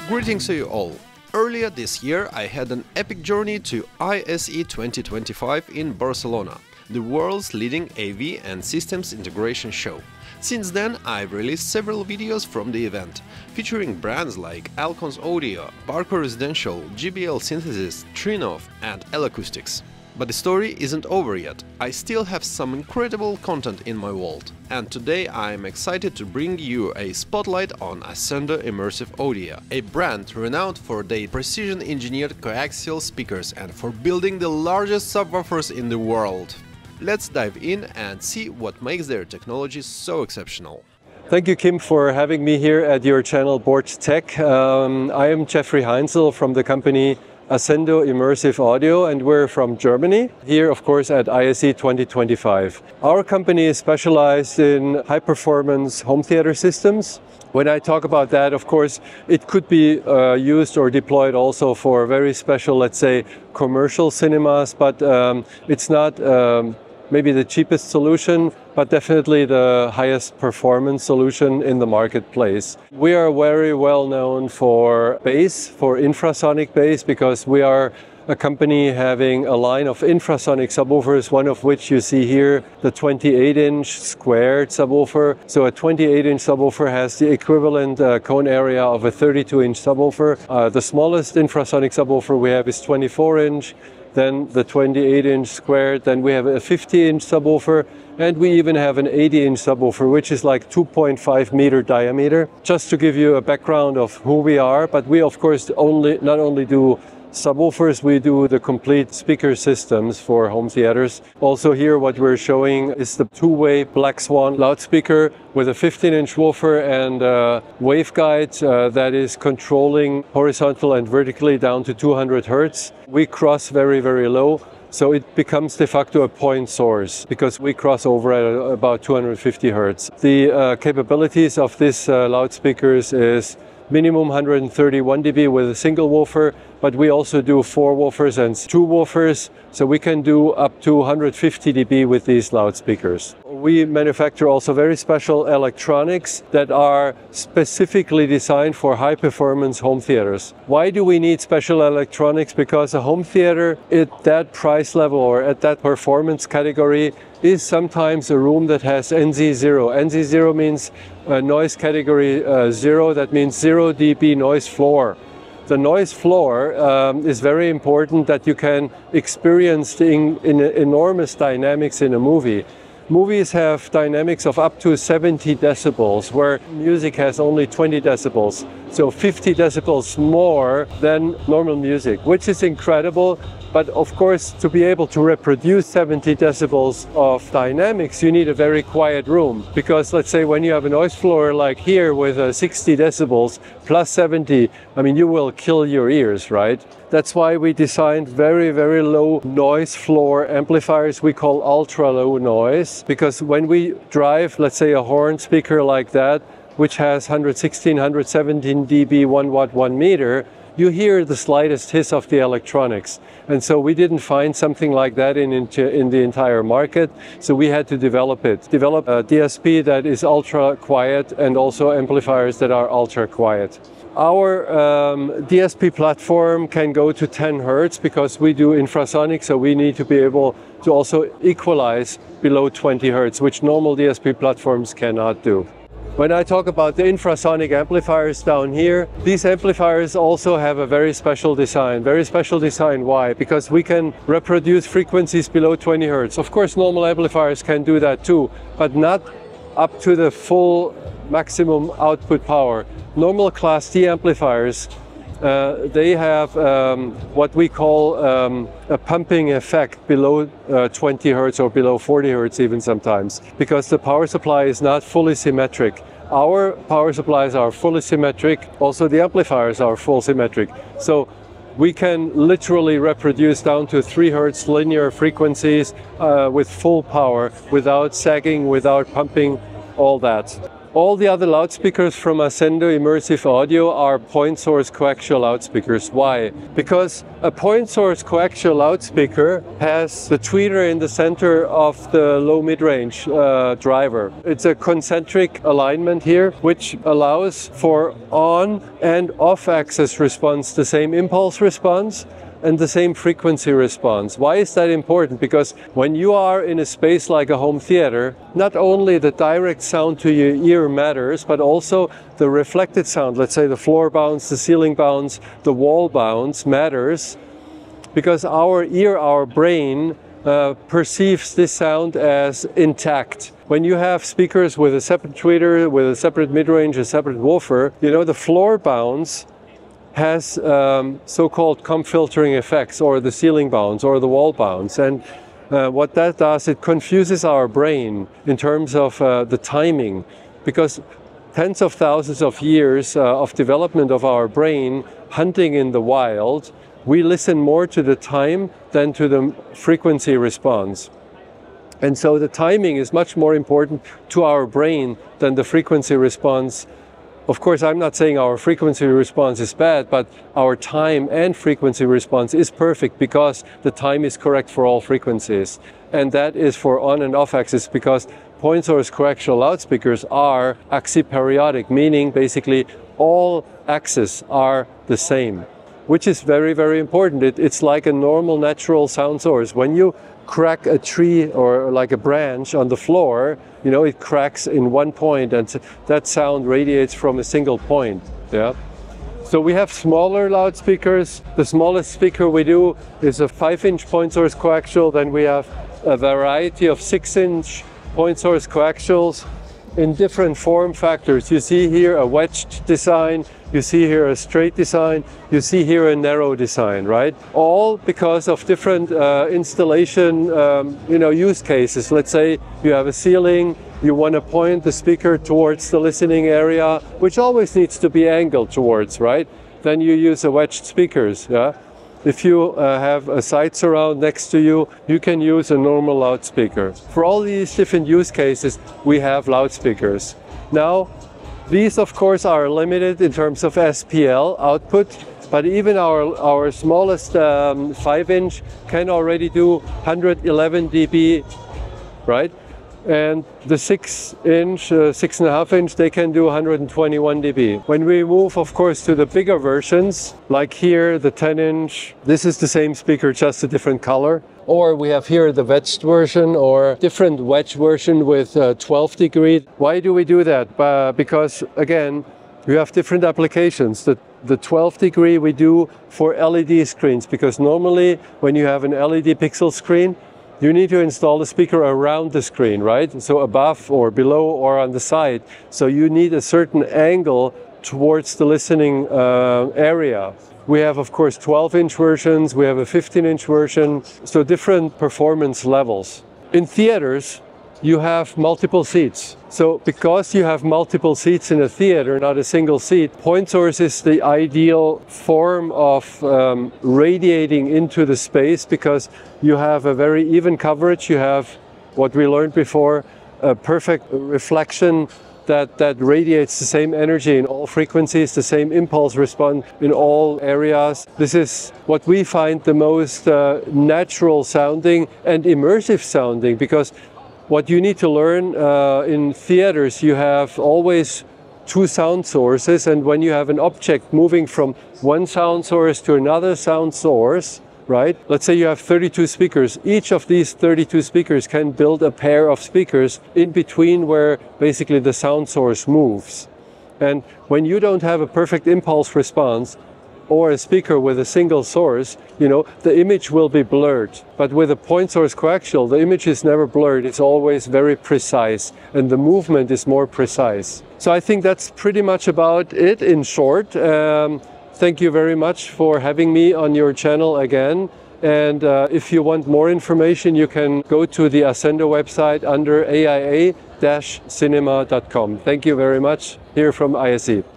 Greetings to you all! Earlier this year I had an epic journey to ISE 2025 in Barcelona, the world's leading AV and systems integration show. Since then I've released several videos from the event, featuring brands like Alcons Audio, Barco Residential, GBL Synthesis, Trinov and L-Acoustics. But the story isn't over yet. I still have some incredible content in my vault, and today I am excited to bring you a spotlight on Ascendo Immersive Audio, a brand renowned for their precision-engineered coaxial speakers and for building the largest subwoofers in the world. Let's dive in and see what makes their technology so exceptional. Thank you, Kim, for having me here at your channel Board Tech. I am Geoffrey Heinzel from the company Ascendo Immersive Audio, and we're from Germany, here of course at ISE 2025. Our company is specialized in high-performance home theater systems. When I talk about that, of course, it could be used or deployed also for very special, let's say, commercial cinemas, but it's not maybe the cheapest solution, but definitely the highest performance solution in the marketplace. We are very well known for bass, for infrasonic bass, because we are a company having a line of infrasonic subwoofers, one of which you see here, the 28-inch squared subwoofer. So a 28-inch subwoofer has the equivalent cone area of a 32-inch subwoofer. The smallest infrasonic subwoofer we have is 24-inch. Then the 28-inch squared, then we have a 50-inch subwoofer, and we even have an 80-inch subwoofer, which is like 2.5 meter diameter. Just to give you a background of who we are, but we of course not only do subwoofers, we do the complete speaker systems for home theaters. Also here what we're showing is the two-way Black Swan loudspeaker with a 15-inch woofer and a waveguide that is controlling horizontal and vertically down to 200 Hertz. We cross very, very low, so it becomes de facto a point source because we cross over at about 250 Hertz. The capabilities of this loudspeakers is minimum 131 dB with a single woofer, but we also do 4 woofers and 2 woofers, so we can do up to 150 dB with these loudspeakers. We manufacture also very special electronics that are specifically designed for high-performance home theaters. Why do we need special electronics? Because a home theater at that price level or at that performance category is sometimes a room that has NZ0. NZ0 means noise category 0, that means 0 dB noise floor. The noise floor is very important that you can experience the enormous dynamics in a movie. Movies have dynamics of up to 70 decibels, where music has only 20 decibels. So 50 decibels more than normal music, which is incredible. But of course, to be able to reproduce 70 decibels of dynamics, you need a very quiet room. Because let's say when you have a noise floor like here with 60 decibels plus 70, I mean, you will kill your ears, right? That's why we designed very, very low noise floor amplifiers we call ultra low noise. Because when we drive, let's say a horn speaker like that, which has 116, 117 dB, 1 watt, 1 meter, you hear the slightest hiss of the electronics. And so we didn't find something like that in the entire market, so we had to develop it. Develop a DSP that is ultra quiet and also amplifiers that are ultra quiet. Our DSP platform can go to 10 Hertz because we do infrasonic, so we need to be able to also equalize below 20 Hertz, which normal DSP platforms cannot do. When I talk about the infrasonic amplifiers down here, these amplifiers also have a very special design. Very special design, why? Because we can reproduce frequencies below 20 Hertz. Of course, normal amplifiers can do that too, but not up to the full maximum output power. Normal Class D amplifiers, they have what we call a pumping effect below 20 Hertz or below 40 Hertz even sometimes, because the power supply is not fully symmetric. Our power supplies are fully symmetric, also the amplifiers are full symmetric. So we can literally reproduce down to 3 Hertz linear frequencies with full power, without sagging, without pumping, all that. All the other loudspeakers from Ascendo Immersive Audio are point source coaxial loudspeakers. Why? Because a point source coaxial loudspeaker has the tweeter in the center of the low mid-range driver. It's a concentric alignment here, which allows for on and off axis response, the same impulse response and the same frequency response. Why is that important? Because when you are in a space like a home theater, not only the direct sound to your ear matters, but also the reflected sound, let's say the floor bounce, the ceiling bounce, the wall bounce matters, because our ear, our brain, perceives this sound as intact. When you have speakers with a separate tweeter, with a separate mid-range, a separate woofer, you know, the floor bounce has so-called comp filtering effects, or the ceiling bounce, or the wall bounce. And what that does, it confuses our brain in terms of the timing, because tens of thousands of years of development of our brain hunting in the wild, we listen more to the time than to the frequency response. And so the timing is much more important to our brain than the frequency response. Of course, I'm not saying our frequency response is bad, but our time and frequency response is perfect because the time is correct for all frequencies. And that is for on and off axis, because point source coaxial loudspeakers are axiperiodic, meaning basically all axes are the same, which is very, very important. It's like a normal natural sound source. When you crack a tree or like a branch on the floor, you know, it cracks in one point and that sound radiates from a single point. Yeah. So we have smaller loudspeakers. The smallest speaker we do is a 5-inch point source coaxial. Then we have a variety of 6-inch point source coaxials in different form factors. You see here a wedged design, you see here a straight design, you see here a narrow design, right? All because of different installation use cases. Let's say you have a ceiling, you want to point the speaker towards the listening area, which always needs to be angled towards, right? Then you use a wedged speakers, yeah? If you have a side surround next to you, you can use a normal loudspeaker. For all these different use cases, we have loudspeakers. Now, these of course are limited in terms of SPL output, but even our smallest 5-inch can already do 111 dB, right? And the 6-inch, 6.5-inch, they can do 121 dB. When we move, of course, to the bigger versions, like here, the 10-inch, this is the same speaker, just a different color. Or we have here the wedged version, or different wedge version with 12 degree. Why do we do that? Because, again, we have different applications. The 12 degree we do for LED screens, because normally when you have an LED pixel screen, you need to install the speaker around the screen, right? So above or below or on the side. So you need a certain angle towards the listening area. We have, of course, 12-inch versions, we have a 15-inch version, so different performance levels. In theaters, you have multiple seats. So because you have multiple seats in a theater, not a single seat, point source is the ideal form of radiating into the space, because you have a very even coverage. You have, what we learned before, a perfect reflection that radiates the same energy in all frequencies, the same impulse response in all areas. This is what we find the most natural sounding and immersive sounding, because what you need to learn in theaters, you have always two sound sources, and when you have an object moving from one sound source to another sound source, right? Let's say you have 32 speakers. Each of these 32 speakers can build a pair of speakers in between where basically the sound source moves. And when you don't have a perfect impulse response, or a speaker with a single source, you know, the image will be blurred. But with a point source coaxial, the image is never blurred. It's always very precise, and the movement is more precise. So I think that's pretty much about it in short. Thank you very much for having me on your channel again. And if you want more information, you can go to the Ascendo website under aia-cinema.com. Thank you very much, here from ISE.